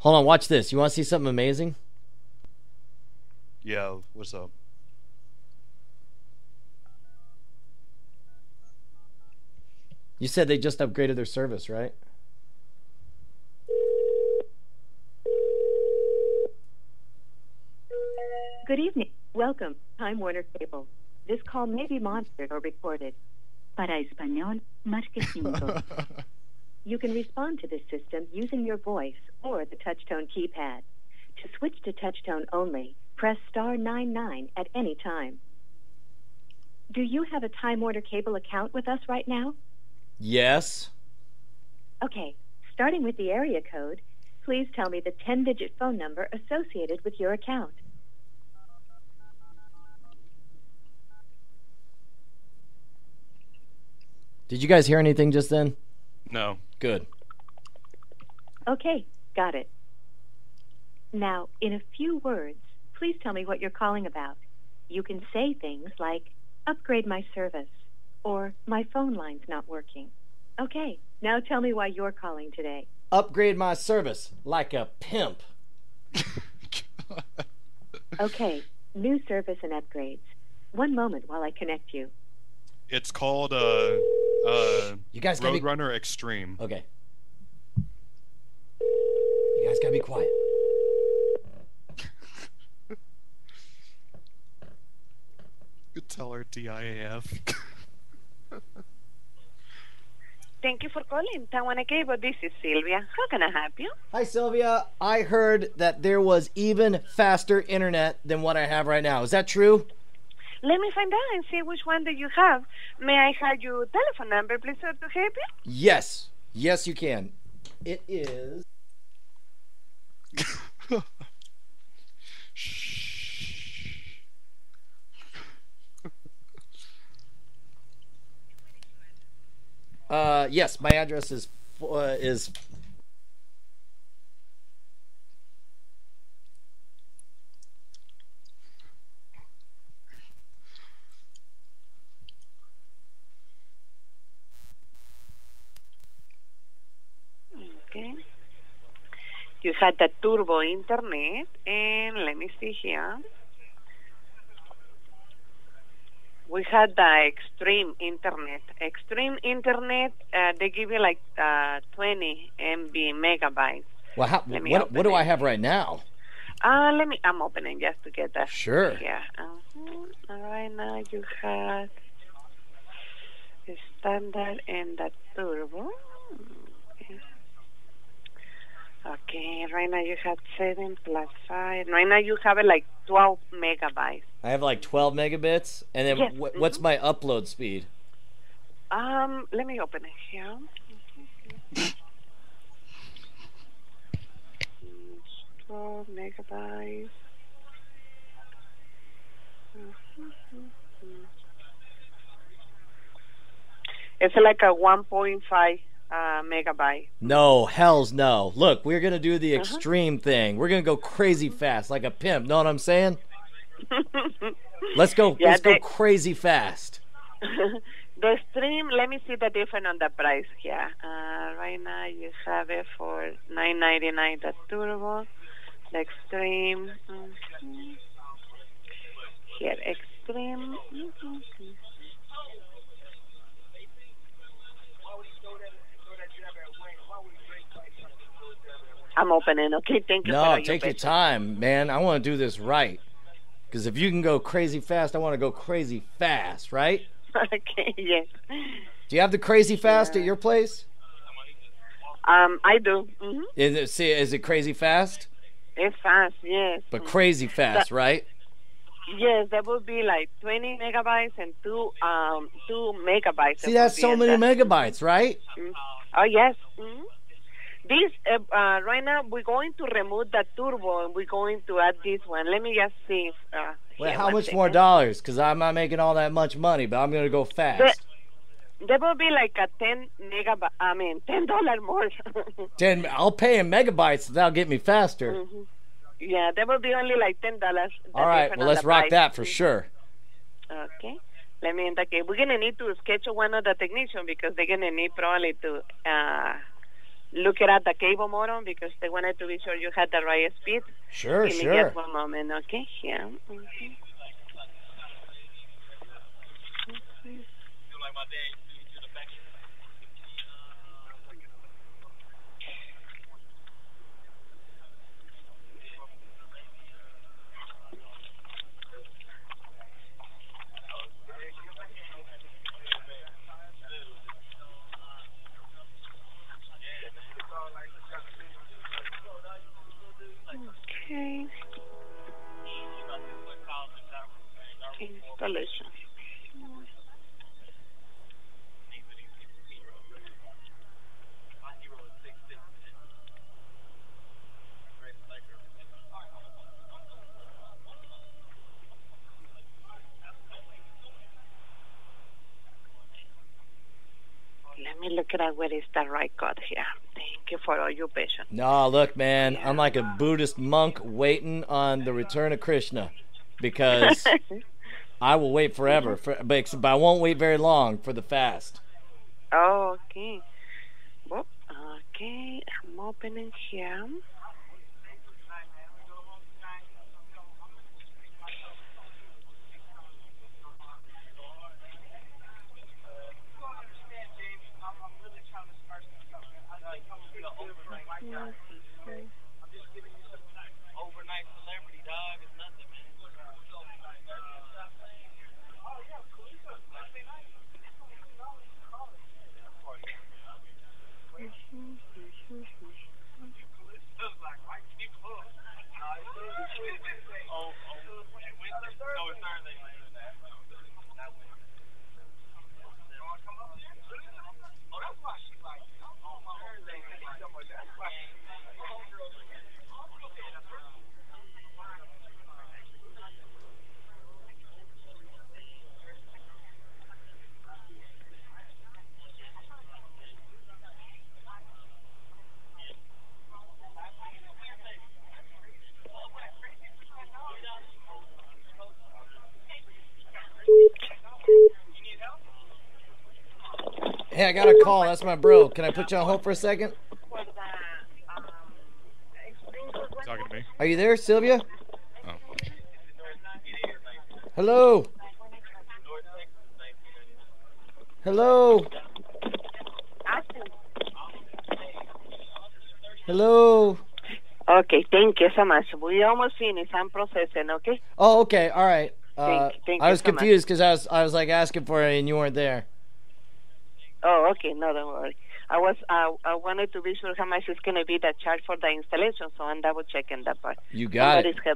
Hold on, watch this. You want to see something amazing? Yeah, what's up? You said they just upgraded their service, right? Good evening. Welcome, Time Warner Cable. This call may be monitored or recorded. Para español, marque 5. You can respond to this system using your voice or the touch-tone keypad. To switch to touch-tone only, press *99 at any time. Do you have a Time Warner Cable account with us right now? Yes. Okay, starting with the area code, please tell me the 10-digit phone number associated with your account. Did you guys hear anything just then? No. Good. Okay, got it. Now, in a few words, please tell me what you're calling about. You can say things like, upgrade my service, or my phone line's not working. Okay, now tell me why you're calling today. Upgrade my service like a pimp. Okay, new service and upgrades. One moment while I connect you. It's called You guys gotta be... Roadrunner Extreme. Okay. You guys gotta be quiet. You tell her DIAF. Thank you for calling Tawana Cable. This is Sylvia. How can I help you? Hi, Sylvia. I heard that there was even faster internet than what I have right now. Is that true? Let me find out and see which one do you have. May I have your telephone number, please, sir, to help you? Yes. Yes, you can. It is... Yes, my address is Okay. You had the turbo internet, and let me see here. We had the extreme internet. Extreme internet, they give you like 20 MB megabytes. well, what do I have right now? I'm opening just to get that. Sure. Yeah. Right now you have the standard and the turbo. Okay, right now you have 7 plus 5. Right now you have like 12 megabytes. I have like 12 megabits, and then Yes. what's my upload speed? Let me open it here. 12 megabytes. It's like a 1.5 megabyte. No, hells no. Look, we're gonna do the extreme thing. We're gonna go crazy fast, like a pimp. Know what I'm saying? Let's go. Yeah, let's go crazy fast. The stream. Let me see the difference on the price here. Right now you have it for $9.99. The turbo, the extreme. Here, extreme. I'm opening, okay? Thank you. No, take your time, man. I want to do this right. Because if you can go crazy fast, I want to go crazy fast, right? Okay, yes. Do you have the crazy fast at your place? I do. Is it crazy fast? It's fast, yes. But crazy fast, right? Yes, that would be like 20 megabytes and 2 megabytes. See, that's so many megabytes, right? Oh, yes. This, right now, we're going to remove the turbo and we're going to add this one. Let me just see. Wait, how much more dollars? Because I'm not making all that much money, but I'm going to go fast. There will be like a $10 more. I'll pay in megabytes, so that'll get me faster. Yeah, there will be only like $10. All right, well, let's rock that for sure. Okay. Let me indicate. We're going to need to schedule one of the technicians because they're going to need probably to look it at the cable modem because they wanted to be sure you had the right speed. Sure, Give me sure. just one moment, okay? Yeah. Okay. Installation. Let me look at where is the right code here. Thank you for all your patience. No, look, man, Yeah. I'm like a Buddhist monk waiting on the return of Krishna because I will wait forever, but I won't wait very long for the fast. Oh, okay. Well, okay, I'm opening here. Hey, I got a call. That's my bro. Can I put you on hold for a second? Talking to me? Are you there, Sylvia? Oh. Hello? Hello? Hello? Okay, thank you so much. We almost finished. I'm processing, okay? Oh, okay. All right. Thank I you was so much. confused because I was like asking for it and you weren't there. Oh, okay. No, don't worry. I wanted to be sure how much is going to be the charge for the installation, so I'm double checking that part. You got it.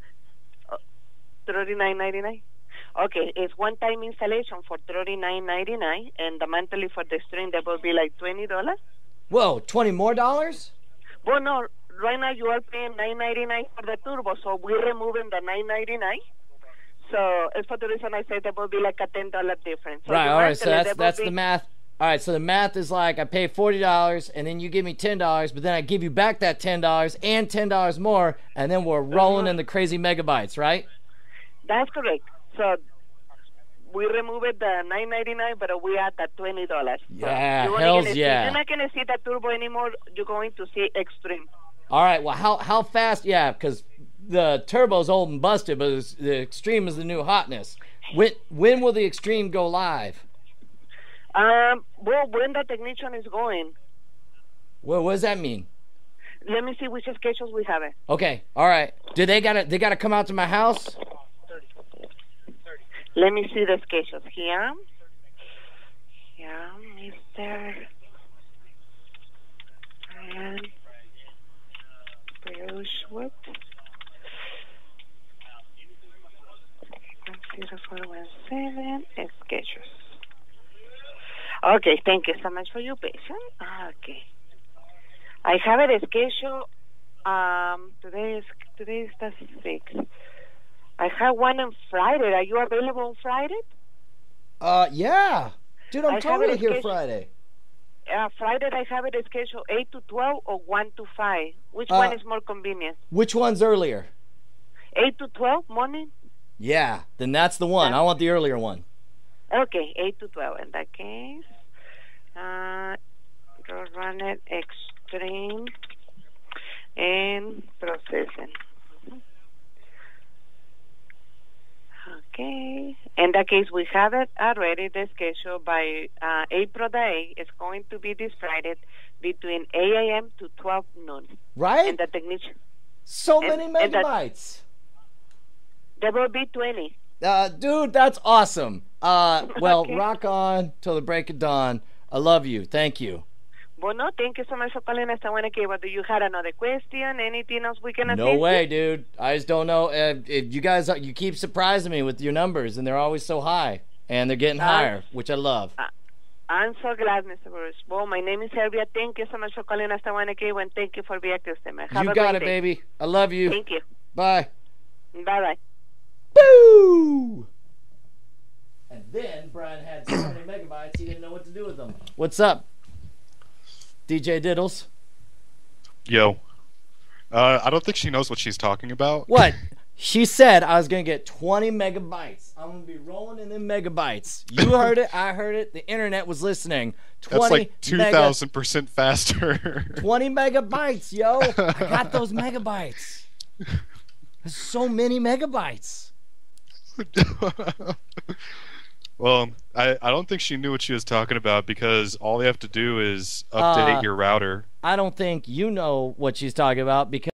$39.99. Okay, it's one-time installation for $39.99, and the monthly for the stream that will be like $20. Whoa, $20 more dollars? Well, no, right now you are paying $9.99 for the turbo, so we're removing the $9.99. So it's for the reason I said there will be like a $10 difference. So Right. All right. So monthly, that's there will the be- math. All right. So the math is like I pay $40 and then you give me $10, but then I give you back that $10 and $10 more, and then we're rolling in the crazy megabytes, right? That's correct. So we removed the $9.99, but we add the $20. Yeah, you're hells gonna yeah. You're not gonna see the turbo anymore. You're going to see extreme. All right. Well, how fast? Yeah, because the turbo's old and busted, but the extreme is the new hotness. When will the extreme go live? Well, when the technician is going, Well, what does that mean? let me see which schedules we have. Okay. All right. Do they gotta come out to my house? Let me see the schedules here. Yeah, Mr. Brian Brushwood. 0417 schedules. Okay, thank you so much for your patience. Okay. I have a schedule. Today is the 6th. I have one on Friday. Are you available on Friday? Yeah. Dude, I'm I have totally it here scheduled- Friday. Friday I have it scheduled 8 to 12 or 1 to 5. Which one is more convenient? Which one's earlier? 8 to 12 morning? Yeah, then that's the one. I want the earlier one. Okay, 8 to 12. In that case, run it stream and processing. Okay. In that case, we have it already. The schedule by April the 8th is going to be this Friday between 8 a.m. to 12 noon. Right? And the technician. So many megabytes. There will be 20. Dude, that's awesome. Well, Okay. rock on till the break of dawn. I love you. Thank you. Bueno, thank you so much for calling us. I want to give do you have another question? Anything else we can assist? No way, dude. I just don't know. If you guys, you keep surprising me with your numbers, and they're always so high, and they're getting higher, which I love. I'm so glad, Mr. Bruce. Well, my name is Sylvia. Thank you so much for calling us. I want to give and thank you for being a customer. Have You a got great it, day. baby. I love you. Thank you. Bye. Bye-bye. Boo! And then Brian had so many megabytes, he didn't know what to do with them. What's up, DJ Diddles? Yo. I don't think she knows what she's talking about. What? She said I was going to get 20 megabytes. I'm going to be rolling in them megabytes. You heard it. I heard it. The internet was listening. 20 That's like 2,000% faster. 20 megabytes, yo. I got those megabytes. There's so many megabytes. Well, I don't think she knew what she was talking about because all they have to do is update your router. I don't think you know what she's talking about because